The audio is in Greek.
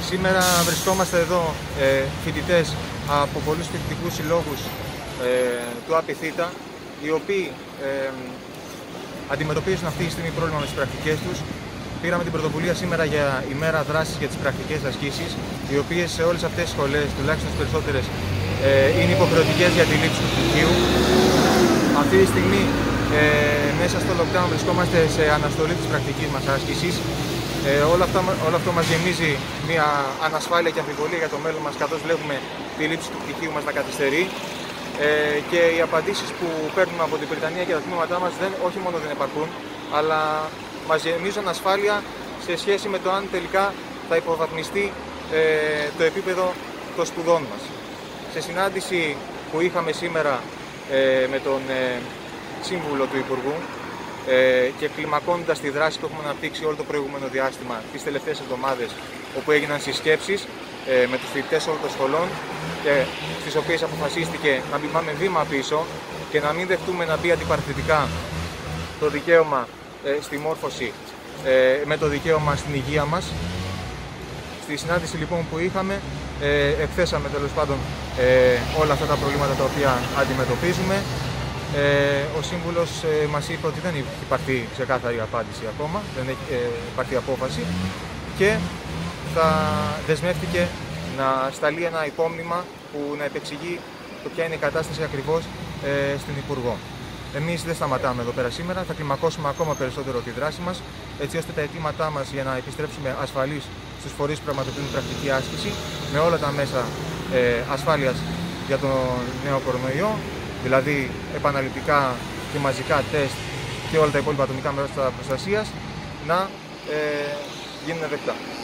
Σήμερα βρισκόμαστε εδώ φοιτητές από πολλούς φοιτητικούς συλλόγους του ΑΠΙΘΙΤΑ, οι οποίοι αντιμετωπίζουν αυτή τη στιγμή πρόβλημα με τις πρακτικές τους. Πήραμε την πρωτοβουλία σήμερα για ημέρα δράσης για τις πρακτικές ασκήσεις, οι οποίες σε όλες αυτές τις σχολές, τουλάχιστον στις περισσότερες, είναι υποχρεωτικές για τη λήψη του πτυχίου. Αυτή τη στιγμή μέσα στο lockdown βρισκόμαστε σε αναστολή της πρακτικής μας άσκησης. Όλο αυτό μας γεμίζει μια ανασφάλεια και αμφιβολία για το μέλλον μας, καθώς βλέπουμε τη λήψη του πτυχίου μας να καθυστερεί. Και οι απαντήσεις που παίρνουμε από την Βρυτανία και τα τμήματά μας όχι μόνο δεν επαρκούν, αλλά μας γεμίζουν ανασφάλεια σε σχέση με το αν τελικά θα υποβαθμιστεί το επίπεδο των σπουδών μας. Σε συνάντηση που είχαμε σήμερα με τον σύμβουλο του Υπουργού και κλιμακώνοντας τη δράση που έχουμε αναπτύξει όλο το προηγούμενο διάστημα, τις τελευταίες εβδομάδες, όπου έγιναν συσκέψεις με τους φοιτητές όλων των σχολών, στις οποίες αποφασίστηκε να μην πάμε βήμα πίσω και να μην δεχτούμε να μπει αντιπαραθετικά το δικαίωμα στη μόρφωση με το δικαίωμα στην υγεία μας. Στη συνάντηση λοιπόν που είχαμε, εκθέσαμε τέλος πάντων όλα αυτά τα προβλήματα τα οποία αντιμετωπίζουμε. Ο σύμβουλος μας είπε ότι δεν έχει υπάρξει ξεκάθαρη απάντηση ακόμα, δεν έχει υπάρξει απόφαση και θα δεσμεύτηκε να σταλεί ένα υπόμνημα που να επεξηγεί το ποια είναι η κατάσταση ακριβώς στην Υπουργό. Εμείς δεν σταματάμε εδώ πέρα σήμερα, θα κλιμακώσουμε ακόμα περισσότερο τη δράση μας, έτσι ώστε τα αιτήματά μας για να επιστρέψουμε ασφαλείς στους φορείς που πραγματοποιούν πρακτική άσκηση, με όλα τα μέσα ασφάλειας για τον νέο κορονοϊό, δηλαδή επαναληπτικά και μαζικά τεστ και όλα τα υπόλοιπα ατομικά μέσα προστασίας, να γίνουν δεκτά.